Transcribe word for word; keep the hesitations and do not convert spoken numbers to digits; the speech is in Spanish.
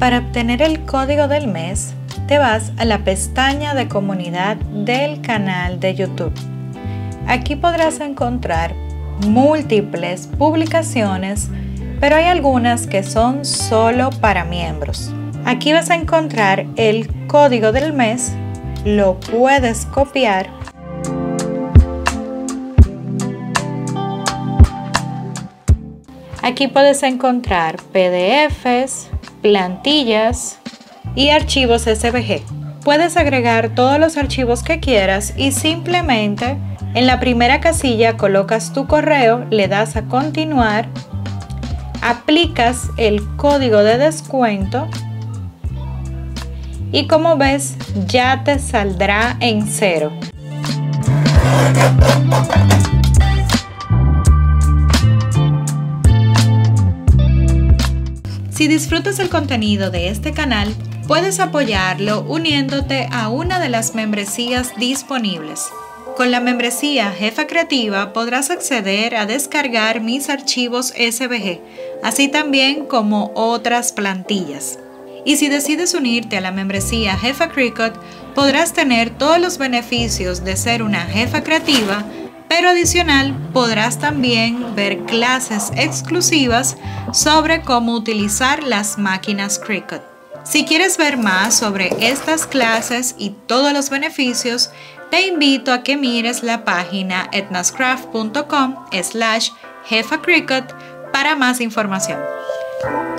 Para obtener el código del mes, te vas a la pestaña de comunidad del canal de YouTube. Aquí podrás encontrar múltiples publicaciones, pero hay algunas que son solo para miembros. Aquí vas a encontrar el código del mes, lo puedes copiar Aquí puedes encontrar P D Fs, plantillas y archivos S V G. Puedes agregar todos los archivos que quieras y simplemente en la primera casilla colocas tu correo, le das a continuar, aplicas el código de descuento y como ves ya te saldrá en cero. Si disfrutas el contenido de este canal, puedes apoyarlo uniéndote a una de las membresías disponibles. Con la membresía Jefa Creativa podrás acceder a descargar mis archivos S V G, así también como otras plantillas. Y si decides unirte a la membresía Jefa Cricut, podrás tener todos los beneficios de ser una jefa creativa, pero adicional podrás también ver clases exclusivas sobre cómo utilizar las máquinas Cricut. Si quieres ver más sobre estas clases y todos los beneficios, te invito a que mires la página etnascraft punto com slash jefa cricut para más información.